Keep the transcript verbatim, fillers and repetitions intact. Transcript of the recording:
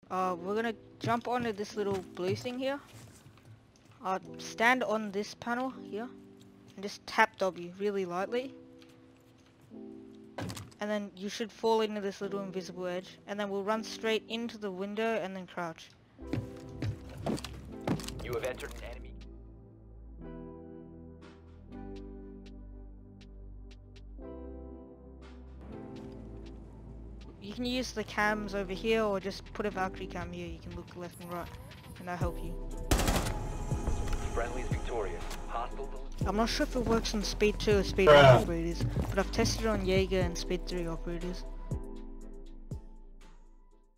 Uh, we're gonna jump onto this little blue thing here. Uh, stand on this panel here. And just tap W really lightly. And then you should fall into this little invisible edge. And then we'll run straight into the window and then crouch. You have entered an enemy. You can use the cams over here or just put a Valkyrie cam here. You can look left and right and that'll help you. Friendly's victorious. Hostile. I'm not sure if it works on speed two or speed one operators, but I've tested it on Jaeger and speed three operators.